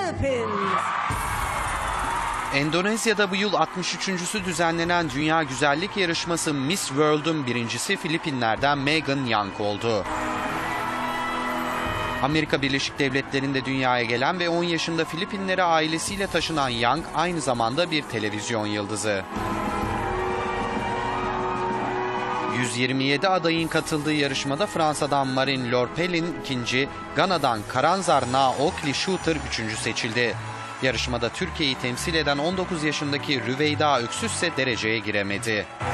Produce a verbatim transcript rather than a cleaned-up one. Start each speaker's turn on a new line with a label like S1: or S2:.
S1: Philippines.
S2: Endonezya'da bu yıl altmış üçüncüsü düzenlenen Dünya Güzellik Yarışması Miss World'un birincisi Filipinler'den Megan Young oldu. Amerika Birleşik Devletleri'nde dünyaya gelen ve on yaşında Filipinlere ailesiyle taşınan Young aynı zamanda bir televizyon yıldızı. yüz yirmi yedi adayın katıldığı yarışmada Fransa'dan Marine Lorpelin ikinci, Gana'dan Karanzar Naokli Shooter üçüncü seçildi. Yarışmada Türkiye'yi temsil eden on dokuz yaşındaki Rüveyda Öksüz ise dereceye giremedi.